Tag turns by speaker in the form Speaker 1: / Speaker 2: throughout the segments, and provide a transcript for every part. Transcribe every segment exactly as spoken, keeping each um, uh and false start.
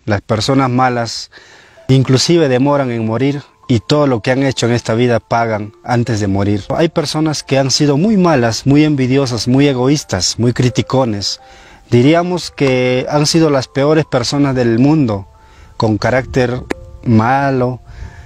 Speaker 1: las personas malas inclusive demoran en morir y todo lo que han hecho en esta vida pagan antes de morir. Hay personas que han sido muy malas, muy envidiosas, muy egoístas, muy criticones. Diríamos que han sido las peores personas del mundo, con carácter malo,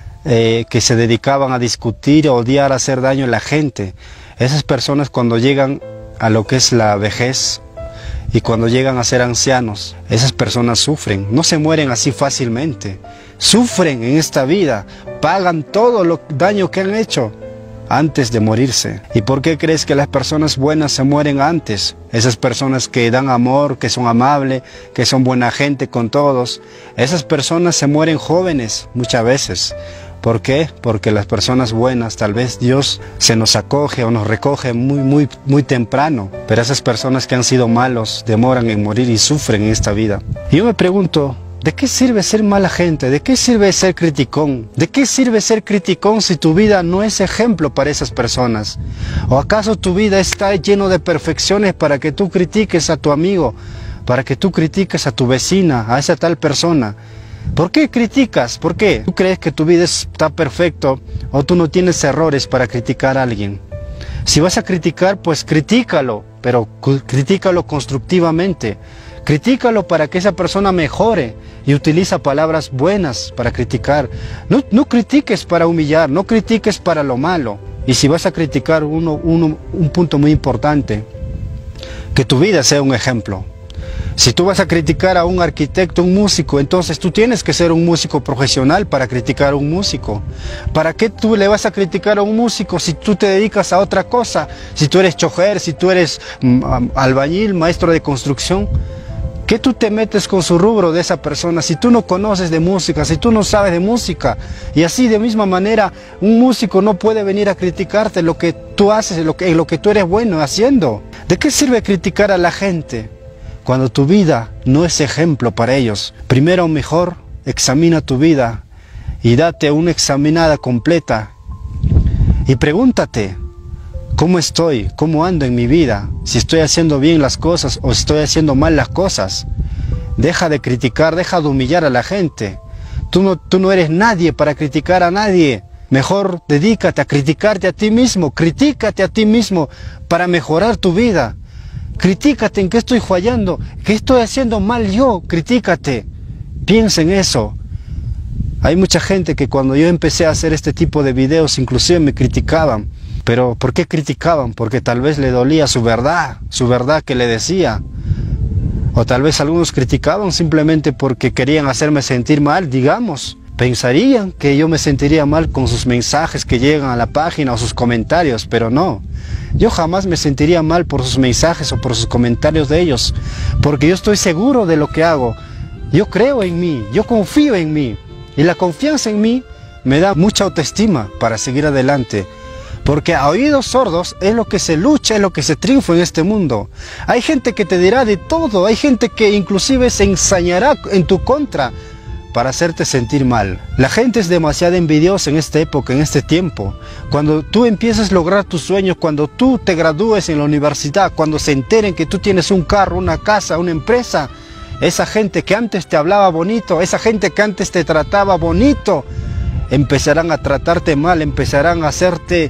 Speaker 1: eh, que se dedicaban a discutir, a odiar, a hacer daño a la gente. Esas personas cuando llegan a lo que es la vejez y cuando llegan a ser ancianos, esas personas sufren, no se mueren así fácilmente, sufren en esta vida, pagan todo el daño que han hecho antes de morirse. ¿Y por qué crees que las personas buenas se mueren antes? Esas personas que dan amor, que son amables, que son buena gente con todos, esas personas se mueren jóvenes muchas veces. ¿Por qué? Porque las personas buenas, tal vez Dios se nos acoge o nos recoge muy, muy, muy temprano. Pero esas personas que han sido malos demoran en morir y sufren en esta vida. Y yo me pregunto, ¿de qué sirve ser mala gente? ¿De qué sirve ser criticón? ¿De qué sirve ser criticón si tu vida no es ejemplo para esas personas? ¿O acaso tu vida está lleno de perfecciones para que tú critiques a tu amigo, para que tú critiques a tu vecina, a esa tal persona? ¿Por qué criticas? ¿Por qué? ¿Tú crees que tu vida está perfecto o tú no tienes errores para criticar a alguien? Si vas a criticar, pues critícalo, pero critícalo constructivamente. Critícalo para que esa persona mejore y utiliza palabras buenas para criticar. No, no critiques para humillar, no critiques para lo malo. Y si vas a criticar, uno, uno, un punto muy importante, que tu vida sea un ejemplo. Si tú vas a criticar a un arquitecto, un músico, entonces tú tienes que ser un músico profesional para criticar a un músico. ¿Para qué tú le vas a criticar a un músico si tú te dedicas a otra cosa? Si tú eres chofer, si tú eres um, albañil, maestro de construcción. ¿Qué tú te metes con su rubro de esa persona si tú no conoces de música, si tú no sabes de música? Y así de misma manera un músico no puede venir a criticarte lo que tú haces, lo que, lo que tú eres bueno haciendo. ¿De qué sirve criticar a la gente cuando tu vida no es ejemplo para ellos? Primero mejor examina tu vida y date una examinada completa y pregúntate, ¿cómo estoy? ¿Cómo ando en mi vida? Si estoy haciendo bien las cosas o estoy haciendo mal las cosas. Deja de criticar, deja de humillar a la gente. Tú no, tú no eres nadie para criticar a nadie. Mejor dedícate a criticarte a ti mismo, critícate a ti mismo para mejorar tu vida. Critícate en qué estoy fallando, qué estoy haciendo mal yo, critícate. Piensa en eso. Hay mucha gente que cuando yo empecé a hacer este tipo de videos inclusive me criticaban. Pero ¿por qué criticaban? Porque tal vez le dolía su verdad, su verdad que le decía. O tal vez algunos criticaban simplemente porque querían hacerme sentir mal, digamos. Pensarían que yo me sentiría mal con sus mensajes que llegan a la página o sus comentarios, pero no. Yo jamás me sentiría mal por sus mensajes o por sus comentarios de ellos, porque yo estoy seguro de lo que hago. Yo creo en mí, yo confío en mí, y la confianza en mí me da mucha autoestima para seguir adelante. Porque a oídos sordos es lo que se lucha, es lo que se triunfa en este mundo. Hay gente que te dirá de todo, hay gente que inclusive se ensañará en tu contra para hacerte sentir mal. La gente es demasiado envidiosa en esta época, en este tiempo. Cuando tú empieces a lograr tus sueños, cuando tú te gradúes en la universidad, cuando se enteren que tú tienes un carro, una casa, una empresa, esa gente que antes te hablaba bonito, esa gente que antes te trataba bonito, empezarán a tratarte mal, empezarán a hacerte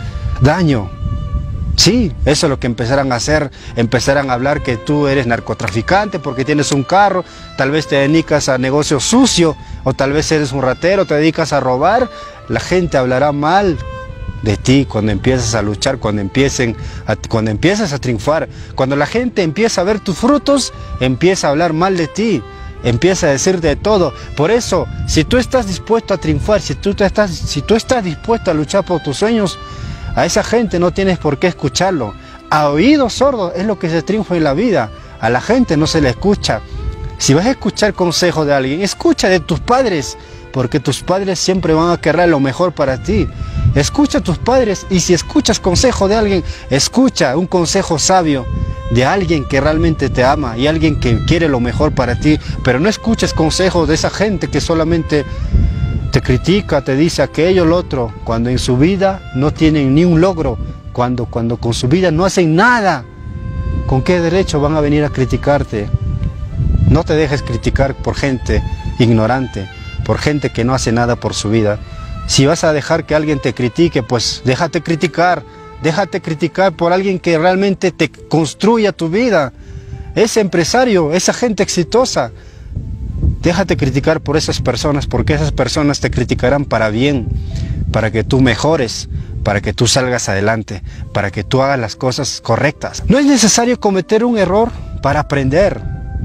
Speaker 1: daño. Sí, eso es lo que empezarán a hacer, empezarán a hablar que tú eres narcotraficante porque tienes un carro, tal vez te dedicas a negocio sucio, o tal vez eres un ratero, te dedicas a robar. La gente hablará mal de ti cuando empiezas a luchar, cuando, empiecen a, cuando empiezas a triunfar. Cuando la gente empieza a ver tus frutos, empieza a hablar mal de ti. Empieza a decir de todo. Por eso, si tú estás dispuesto a triunfar, si tú, te estás, si tú estás dispuesto a luchar por tus sueños, a esa gente no tienes por qué escucharlo. A oídos sordos es lo que se triunfa en la vida. A la gente no se le escucha. Si vas a escuchar consejo de alguien, escucha de tus padres, porque tus padres siempre van a querer lo mejor para ti. Escucha a tus padres, y si escuchas consejo de alguien, escucha un consejo sabio de alguien que realmente te ama y alguien que quiere lo mejor para ti. Pero no escuches consejos de esa gente que solamente te critica, te dice aquello, lo otro, cuando en su vida no tienen ni un logro, cuando, cuando con su vida no hacen nada. ¿Con qué derecho van a venir a criticarte? No te dejes criticar por gente ignorante, por gente que no hace nada por su vida. Si vas a dejar que alguien te critique, pues déjate criticar, déjate criticar por alguien que realmente te construya tu vida. Ese empresario, esa gente exitosa, déjate criticar por esas personas, porque esas personas te criticarán para bien, para que tú mejores, para que tú salgas adelante, para que tú hagas las cosas correctas. No es necesario cometer un error para aprender.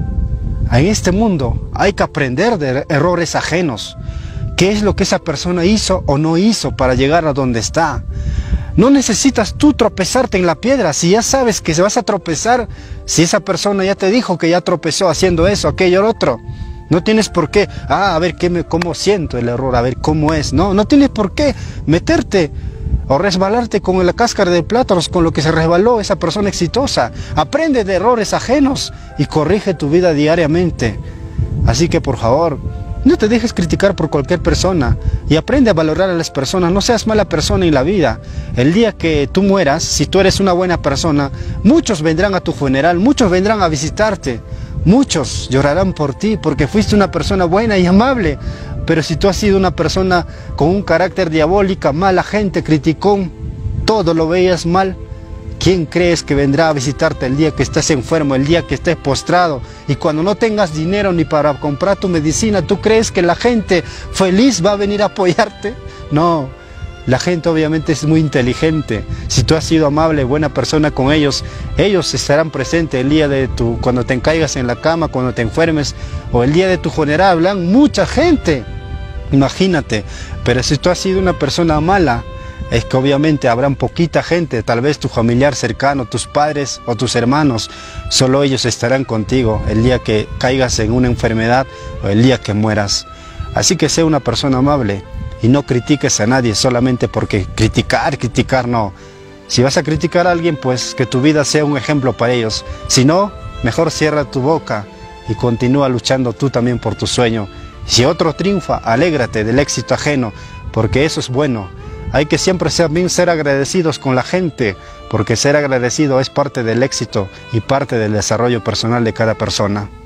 Speaker 1: En este mundo hay que aprender de errores ajenos. ¿Qué es lo que esa persona hizo o no hizo para llegar a donde está? No necesitas tú tropezarte en la piedra. Si ya sabes que se vas a tropezar, si esa persona ya te dijo que ya tropezó haciendo eso, aquello, lo otro, no tienes por qué, ah, a ver qué me, cómo siento el error, a ver cómo es. No, no tienes por qué meterte o resbalarte con la cáscara de plátanos, con lo que se resbaló esa persona exitosa. Aprende de errores ajenos y corrige tu vida diariamente. Así que por favor, no te dejes criticar por cualquier persona y aprende a valorar a las personas. No seas mala persona en la vida. El día que tú mueras, si tú eres una buena persona, muchos vendrán a tu funeral, muchos vendrán a visitarte, muchos llorarán por ti porque fuiste una persona buena y amable. Pero si tú has sido una persona con un carácter diabólico, mala gente, criticón, todo lo veías mal, ¿quién crees que vendrá a visitarte el día que estés enfermo, el día que estés postrado? Y cuando no tengas dinero ni para comprar tu medicina, ¿tú crees que la gente feliz va a venir a apoyarte? No, la gente obviamente es muy inteligente. Si tú has sido amable, buena persona con ellos, ellos estarán presentes el día de tu, cuando te encaigas en la cama, cuando te enfermes, o el día de tu funeral. Hablan mucha gente, imagínate. Pero si tú has sido una persona mala, es que obviamente habrán poquita gente, tal vez tu familiar cercano, tus padres o tus hermanos, solo ellos estarán contigo el día que caigas en una enfermedad o el día que mueras. Así que sé una persona amable y no critiques a nadie solamente porque criticar, criticar no. Si vas a criticar a alguien, pues que tu vida sea un ejemplo para ellos. Si no, mejor cierra tu boca y continúa luchando tú también por tu sueño. Si otro triunfa, alégrate del éxito ajeno, porque eso es bueno. Hay que siempre ser, bien ser agradecidos con la gente, porque ser agradecido es parte del éxito y parte del desarrollo personal de cada persona.